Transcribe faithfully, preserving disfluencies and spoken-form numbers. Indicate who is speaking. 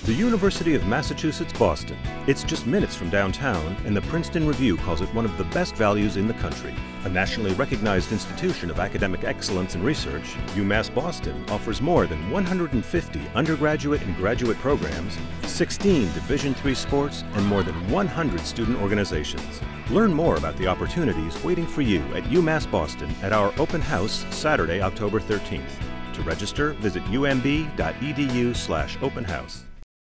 Speaker 1: The University of Massachusetts, Boston. It's just minutes from downtown, and the Princeton Review calls it one of the best values in the country. A nationally recognized institution of academic excellence and research, UMass Boston offers more than one hundred fifty undergraduate and graduate programs, sixteen Division three sports, and more than one hundred student organizations. Learn more about the opportunities waiting for you at UMass Boston at our open house Saturday, October thirteenth. To register, visit u m b dot e d u slash open house.